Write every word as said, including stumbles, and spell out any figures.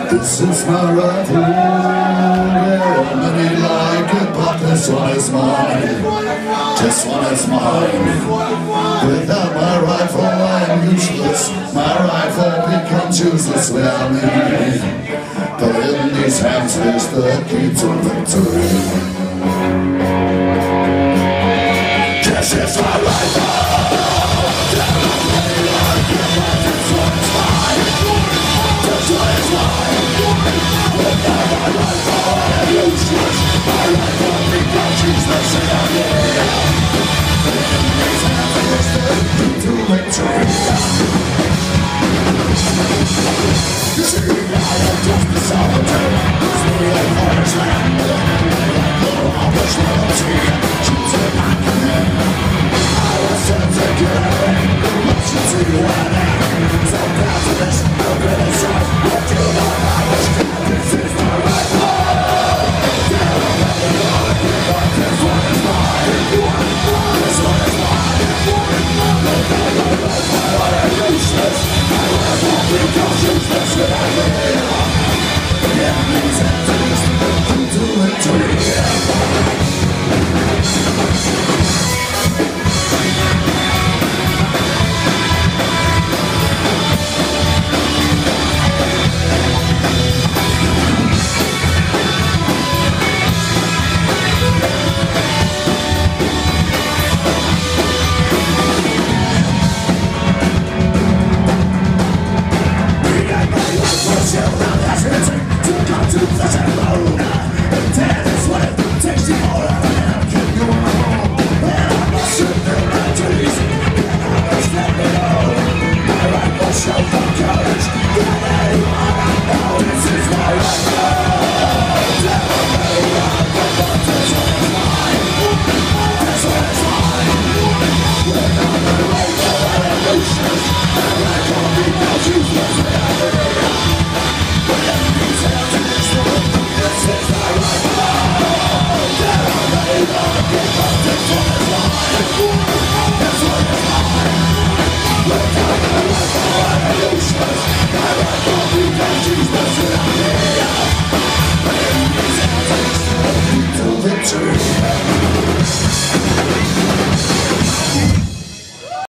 This is my rifle, yeah, many like it, but this one is mine. This one is mine. Without my rifle I'm useless. My rifle becomes useless without me. But in these hands is the key to victory. This is my rifle. I was sent to get away, much to you.